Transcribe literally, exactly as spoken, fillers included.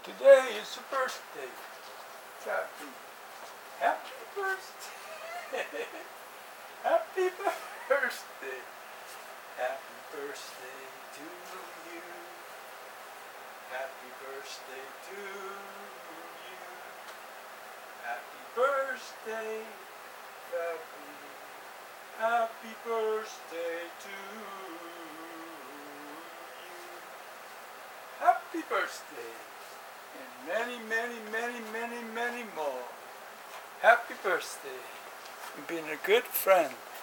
Today is your birthday, Kathy. Happy birthday. Happy birthday. Happy birthday to you. Happy birthday to you. Happy birthday, Kathy. Happy birthday to you. Happy birthday. And many, many, many, many, many more. Happy birthday. You've been a good friend.